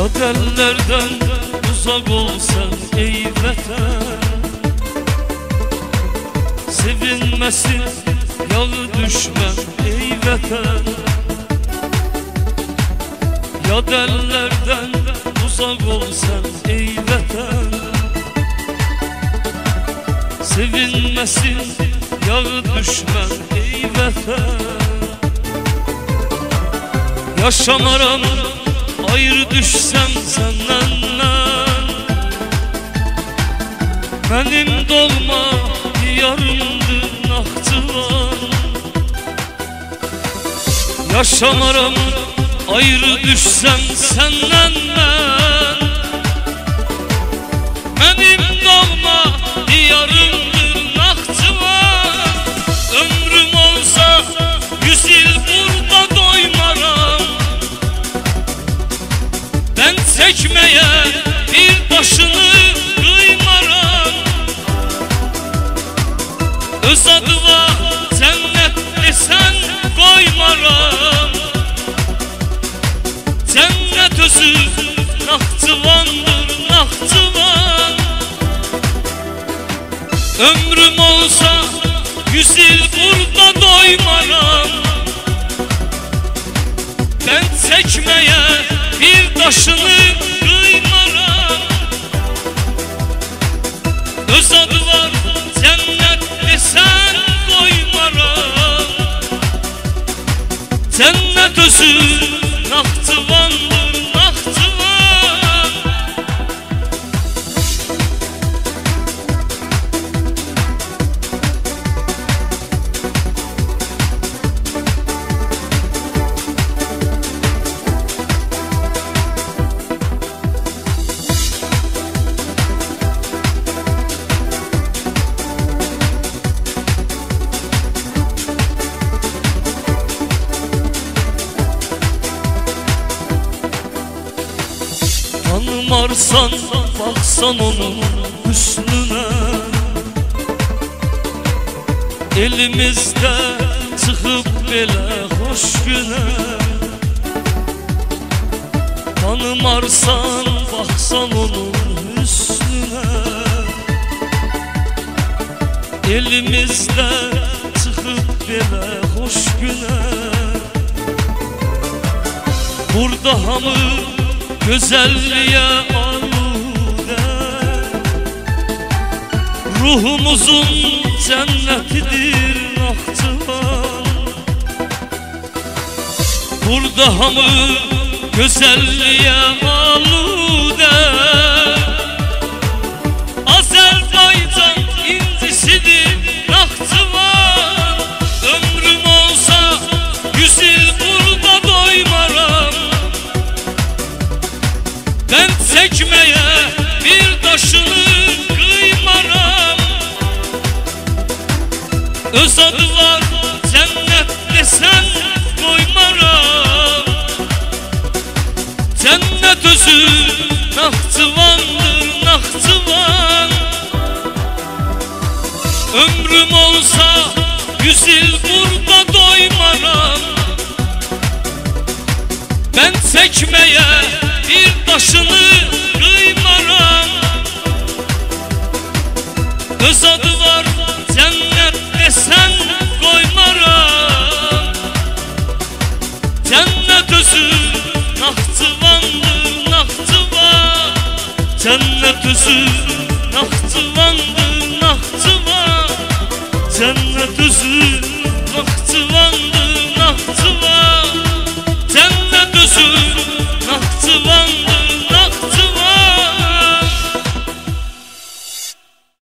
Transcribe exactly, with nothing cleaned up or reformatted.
Yad ellerden uzak ol sen ey vətən. Sevinməsin yağı düşmən ey vətən. Yad ellerden uzak ol sen ey vətən. Sevinməsin yağı düşmən ey vətən. Yaşamaram ayrı düşsem senden ben. Benim doğma diyarımdır Naxçıvan. Yaşamaram ayrı düşsem senden ben. Benim doğma diyarımdır Naxçıvan. Ömrüm olsa yüz yıl burada doymaram. Ben çekmeye bir başını kıymaram. Öz adıma cennet desen koymaram. Cennet özü Naxçıvandır Naxçıvan. Ömrüm olsa yüz yıl burada doymaram. Ben çekmeye bir taşını kıymaram. Öz adı var cennet desen koymaram. Cennet özü Naxçıvandır Naxçıvan. Tanımarsan baksan onun hüsnüne. Elimizde çıkıp belə hoş güne. Tanımarsan baksan onun hüsnüne. Elimizde çıkıp belə hoş güne. Burada hamı güzelliğe alude. Ruhumuzun cennetidir Naxçıvan. Burada hamı güzelliğe alude.